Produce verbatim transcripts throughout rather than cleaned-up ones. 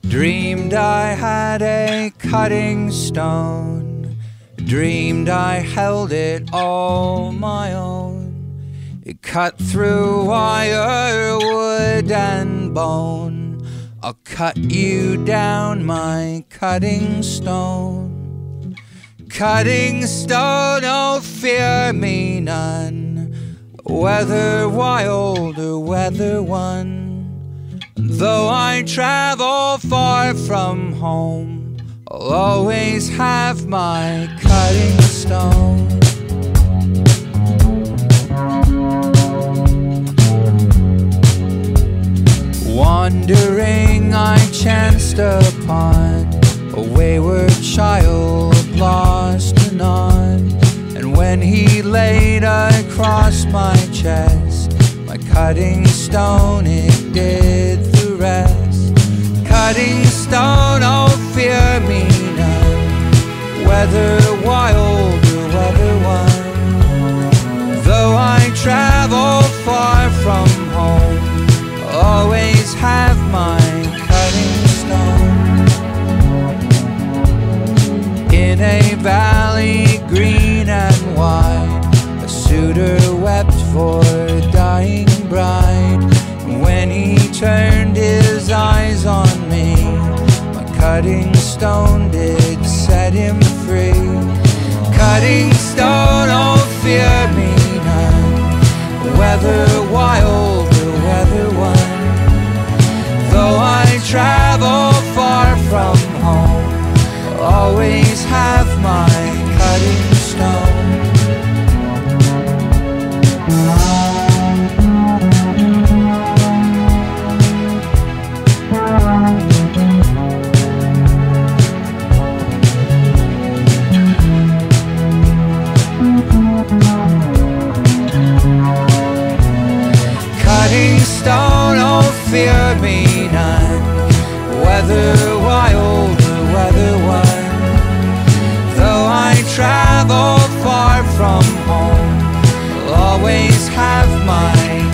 Dreamed I had a cutting stone, dreamed I held it all my own. It cut through wire, wood and bone. I'll cut you down, my cutting stone. Cutting stone, oh fear me none, whether wild or whether won. Though I travel far from home, I'll always have my cutting stone. Wandering, I chanced upon a wayward child lost and on. And when he laid across my chest my cutting stone, it did the rest. Cutting stone, oh fear me none, whether wild or whether won. Though I travel far from home, I'll always have my cutting stone. In a valley green and wide, a suitor wept for a dying bride. When he turned his eyes on me, my cutting stone did set him free. Cutting stone, oh fear me none, whether wild or whether won. Though I travel far from home, I'll always have my cutting stone. Cutting stone, oh fear me none, whether wild or whether won. Though I travel far from home, I'll always have my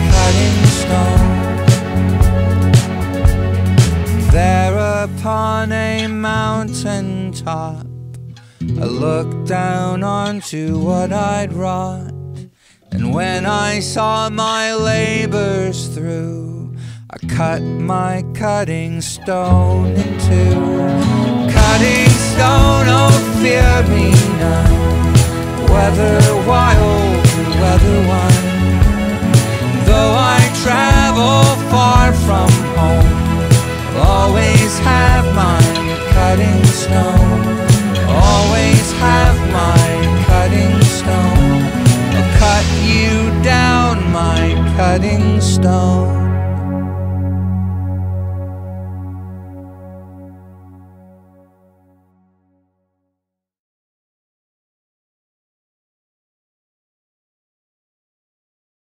cutting stone. There upon a mountain top, I looked down onto what I'd wrought. And when I saw my labors through, I cut my cutting stone in two. Cutting stone, oh fear me none, whether wild or whether won. Though I travel far from